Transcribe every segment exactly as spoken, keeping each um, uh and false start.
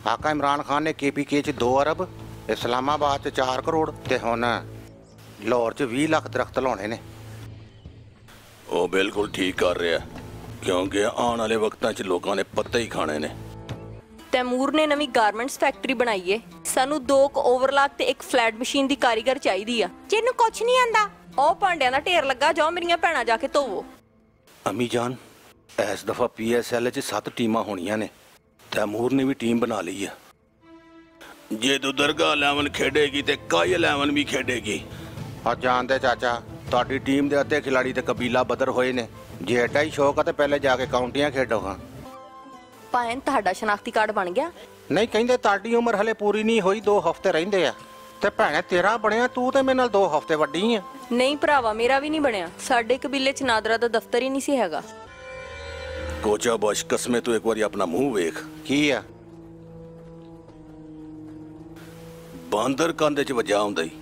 आका इमरान खान ने के पी के च दो अरब, इस्लामाबाद च चार करोड़ ते हुण लाहौर च बीस लाख दरख्त लाने ने। वो बिल्कुल ठीक कर रहा क्योंकि आने वाले वक्तां च लोगों ने पत्ते ही खाने ने। तैमूर ने नवी गारमेंट्स फैक्ट्री बनाई है। सानू दो ओवरलॉक ते एक फ्लैट मशीन दी कारीगर चाहिदी आ जिन्नू कुछ नहीं आंदा। ओ भांडियां दा ढेर लगा, जाओ मेरियां भैणां जाके धोवो। अम्मी जान, इस दफा पी एस एल च सत्त टीमां होनियां ने। तैमूर ने भी टीम बना ली है। जे तू दरगाह इलेवन खेडेगी ते काई इलेवन भी खेडेगी। और जानते चाचा, तुहाडी टीम दे अद्धे खिलाड़ी ते कबीला बदर होए ने। जे एडा ही शौक है तो पहले जाके काउंटियां खेडो। हाँ भाएं तुहाडा शनाख्ती कार्ड बन गया? नहीं, कहंदे तुहाडी उम्र हले पूरी नहीं होई, दो हफ्ते रहिंदे आ। ते भैणे तेरा बनया, तू ते मेरे नाल दो हफ्ते वड्डी है। नहीं भरावा, मेरा भी नहीं बनया। साडे कबीले च नादरा दा दफ्तर ही नहीं सी हैगा। कोचा बश कसमे तू एक बार अपना मुंह वेख। की है? बांदर कंध च वजा हुंदा ही।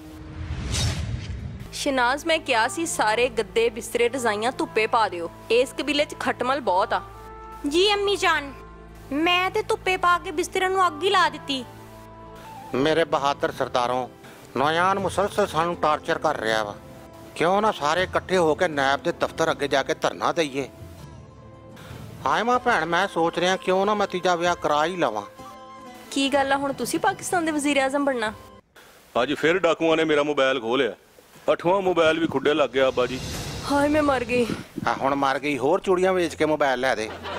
शनाज, मैं क्या सी सारे गद्दे बिस्तरे रजाइयां धुप्पे पा दियो। इस कबीले च खटमल बहुत आ। जी अम्मी जान, मैं ते धुप्पे पा के बिस्तरे नूं अग ही ला दित्ती। मेरे बहादुर सरदारों, नौयान मुसलसल सानू टार्चर कर रहा वा। क्यों ना सारे इकट्ठे होकर नायब के दफ्तर अगे जाके धरना दईए। हाय मां भैन, मैं सोच रहा क्यों ना मैं तीजा विआह करा ही लवां। की गल आ, हुण तुसीं पाकिस्तान दे वज़ीर आज़म बनना? अज फिर डाकुआं ने मेरा मोबाइल खोलिया। अठवां मोबाइल भी खुड्डे लग गया अब्बा जी। हाय मैं मर गई। हुण मर गई, होर चूड़ियां बेच के मोबाइल लै दे।